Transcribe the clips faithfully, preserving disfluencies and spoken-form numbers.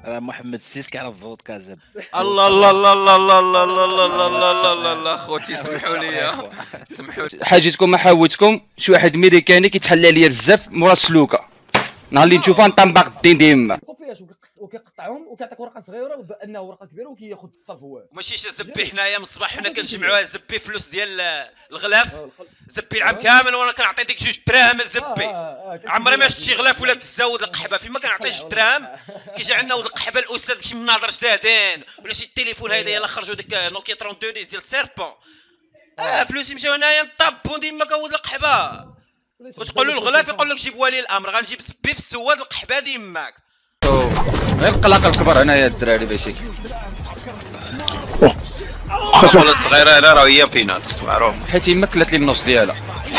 راه محمد السيس كيعرف فودكا زب. الله الله الله الله الله الله الله الله الله الله الله الله خوتي سمحوا لي سمحوا لي. حاجتكم ما حاوتكم شي واحد ميريكاني كيتحلى عليا بزاف مورا السلوكه، نهار اللي نشوفها نطنبق الدين ديما كوبياش وكيقطعهم وكيعطيك ورقه صغيره بانه ورقه كبيره وكياخذ الصرف هو. ماشي شي زبي حنايا من الصباح حنا كنجمعوها زبي فلوس ديال الغلاف، زبي العام كامل وانا كنعطي ديك جوج دراهم زبي. عمري ما شفت شي غلاف ولا تزود القحبه فيما كنعطي جوج دراهم. كيجي عندنا ولد القحبه الاستاذ بشي مناظر جدادين ولا شي تليفون هيدا يلاه خرجوا ديك نوكيا اثنين وثلاثين ديال سيربون. اه فلوسي مشاو هنايا نطبو ديما كنولد القحبه. وتقول له الغلاف يقول لك جيب ولي الامر، غنجيب زبي في السواد القحبه ديماك. غير القلاق الكبر هنايا الدراري باش الخطوه الصغيره هنا راه هي بيناتس معروف، حيت يما كلات لي النص ديالها.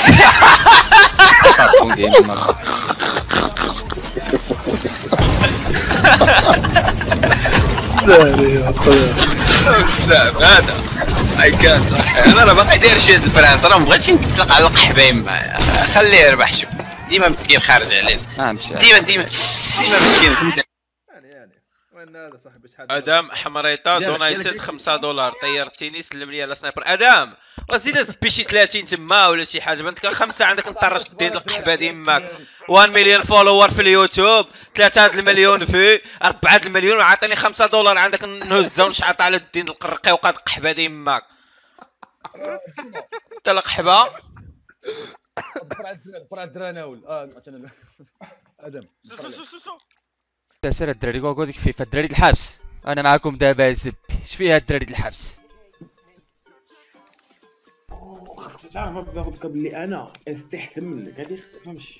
لا هذا اي كانت انا راه باقي داير شي هاد الفران، راه مبغيتش نتطلق على القحبه يما، خليه يربح. شوف ديما مسكين خارج عليه، ديما ديما ديما مسكين فهمتي. يعني يعني وين هذا صاحبي شحال ادم حمريطه دونايتد خمسة دولار طيرتيني سلم لي على سنايبر. ادم وزيد زبي شي ثلاثين تما ولا شي حاجه بنتك خمسه عندك نطرش دير القحبه ديماك. واحد مليون فولوور في اليوتيوب، ثلاثة المليون في أربعة المليون وعطيني خمسة دولار عندك نهزها ونشعط على الدين القرقي وقاد القحبه ديماك. انت القحبه برا الدراناول اه ادم سير الدراري كوكو ديك فيفا الدراري الحبس. انا معاكم دابا زب اش فيها الدراري الحبس. خصك تعرف بغضك بلي انا استحسن منك، هادي خصك تفهمش.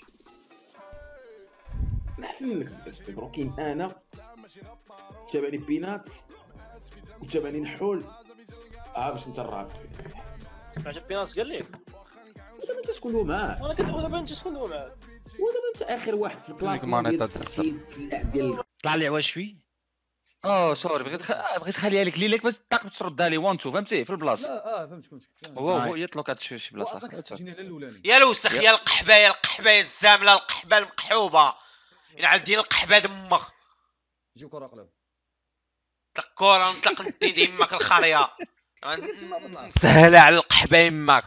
نحسن منك بس برو كاين انا تابعني بينات وتابعني نحول اه باش انت الرابع. عجب بينات قال لك ودابا انت شكون هو معاه؟ انا كنت دابا انت شكون هو معاه؟ ودابا انت اخر واحد في الكلاس ديال طلع لي عواشوي. اه سوري بغيت خ... بغيت نخليها لك ليلك باش طاق تردها لي وان تو فهمتي في البلاصه. لا اه فهمتك فهمتك هو هو يطلق هاد شي بلاصه. يا الوسخ يا القحبه يا القحبه يا الزامله القحبه المقحوبه يلعن دين القحبه دمك. جيب كره قلب طلق كره نطلق ندي ديماك الخريه نسهلها على القحبه يماك.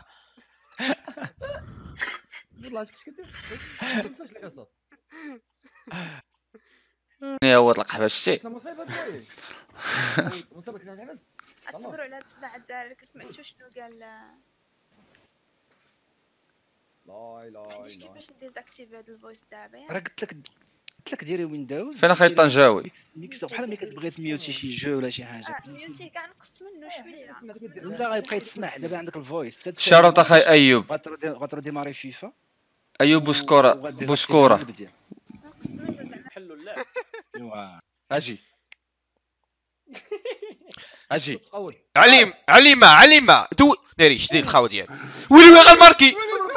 والله اش كنت كدير فاش لك اصاط يا هو القحبه شتي مصيبه ديالي مصيبه كنت تحبس. اصبروا على تسمع الدار لك سمعتوا شنو قال. لا لا ما عنديش كيفاش نديزاكتيفي هاد الفويس دابا. راه قلت لك قلت لك ديري ويندوز. فين اخي طنجاوي ميكس بحال ملي كتبغي تميوتي شي جو ولا شي حاجه. اه ميوتي كاع نقصت منه شويه. لا غيبقى يتسمع دابا عندك الفويس. شاروط اخي ايوب غترو ديماري فيفا ايوب بوسكوره بوسكوره نقصت منه زعما حلوا اللعب. ايوا اجي اجي عليم عليمه عليمه دو ناري شديد الخاوه ديالي ويلي وين غنماركي.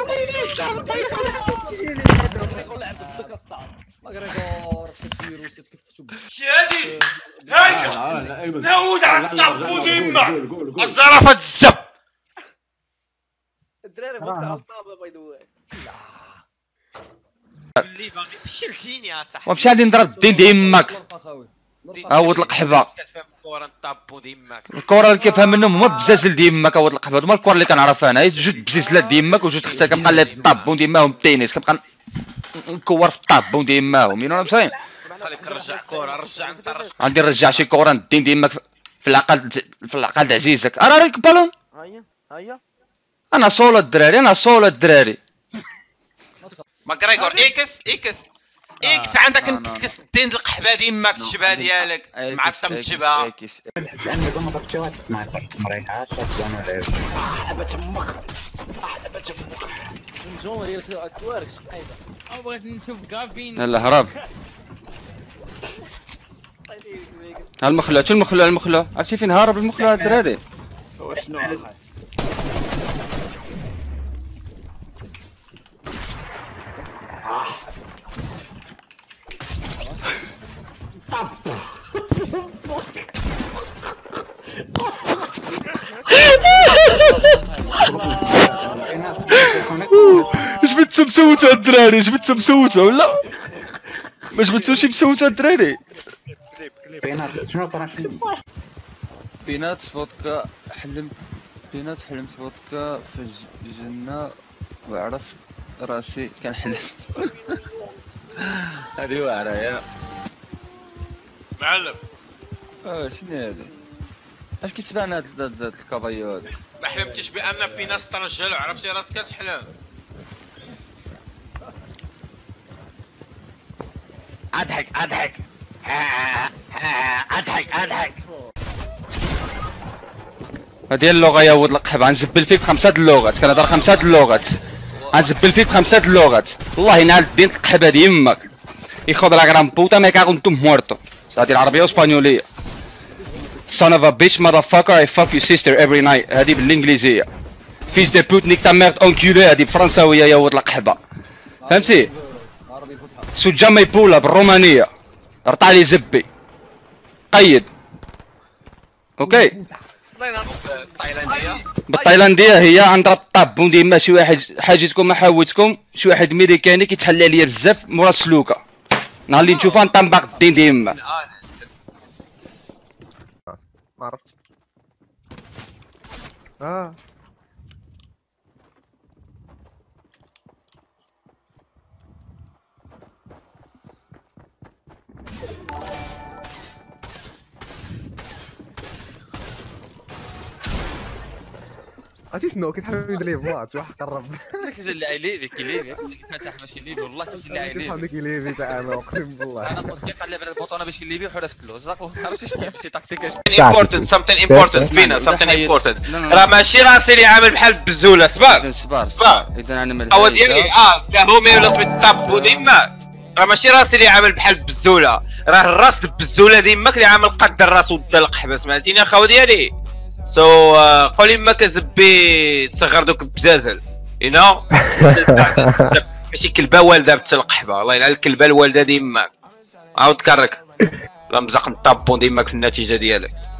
ماغريغور اش كدير واش كتكفتوا شادي هاكا نعود على الطابو ديما الزرافه الزب. الدراري بغاو على الطابه باي ذا واي. اللي باغي فشلتيني يا صاحبي. ومشي غادي نضرب الدين ديماك. عاود القحبه كتفهم في الكره نطابو ديماك. الكره اللي كيفهم منهم هما بزازل ديماك. عاود القحبه هما الكره اللي كنعرفها انا جوج بزيزلات ديماك وجوج تحتها كنبقى لي طابو ديماهم التنس كنبقى نكور في الطابو ديماهم ينو مصاين. خليك نرجع كره رجع نطرش غادي نرجع شي كره ندين ديماك في العقل في العقل عزيزك. راه ريك بالون هيا هيا انا سولو الدراري انا سولو الدراري. ماكريغور اكس اكس اكس عندك نكسكس الدين القحبه ديماك الشبهه ديالك معطم تشبهها. عندك ما ضربتي واحد سنايبر مريحه شاتجان ولا حبه تمك حبه تمك الجون ديال الاكوارك سقيده. او بغيت نشوف كافين. يلا هرب. ها المخلوع شو المخلوع المخلوع عرفتي فين هارب المخلوع الدراري. وشنو جبتو مسوتو الدراري جبتو مسوتو ولا ما جبتوش مسوتو الدراري. بينات شنو طرا شنو بينات فودكا حلمت بينات حلمت فودكا في الجنة وعرفت راسي كنحلم. هذه واعرة يا معلم. اه شنو هذه؟ اش كيتبان هاد هاد الكافايو هذا؟ ما حلمتش بان بيناس ترجل وعرفتي راسك كتحلم. اضحك اضحك اضحك اضحك. هذه اللغة يا ولد القحب، غنزبل فيك بخمسة د اللغات، كنهضر خمسة د اللغات، غنزبل فيك بخمسة د اللغات، والله ينال الدين القحب هذه يمك. ياخذ لا غرام بوتا ما كاغونتو مورتو، هذه العربية واسبانيولية. Son of a bitch motherfucker I fuck your sister every night، هذه بالانجليزية. فيس دي بوت نيك تا ميرد اونكولي، هذه بالفرنساوية يا ولد القحبة. فهمتي؟ سوجا ميبولا بالرومانية، رطع لي زبي. قيد. اوكي. التايلانديه بالتايلانديه هي غنضرب الطابون ديما شي واحد حاجتكم ما حاوتكم، شي واحد ميريكاني كيتحلى عليا بزاف مورا السلوكه، نهار اللي نشوفها نطنبق الدين ديما. ما عرفتش. اه عرفتي شنو كيتحمل ليه بلاط واحد قرب كيجلي عليه كيليفي فاتح باش يليفي والله كيجلي عليه كيتحمل كيليفي تاع انا اقسم بالله. انا قلت كيقلب على البوطونه باش يليفي وحرفت له زاق عرفتي شنو شي تكتيك important something important بينا something important. راه ماشي راسي اللي عامل بحال بزوله. صبر صبر صبر اذا انا هو ديالي اه دا هو ميولس بالطابو ديما. راه ماشي راسي اللي عامل بحال بزوله، راه الراس د البزوله ديماك اللي عامل قد الراس ود القحبه. سمعتيني اخاو ديالي؟ سو so, uh, قولي ما كزبي تصغر دوك البزازل يو نو ماشي كلبه والده بتلقحبه. الله يلعن الكلبه الوالده ديماك. عاود كرك لا مزق نطابون ديماك في النتيجه ديالك.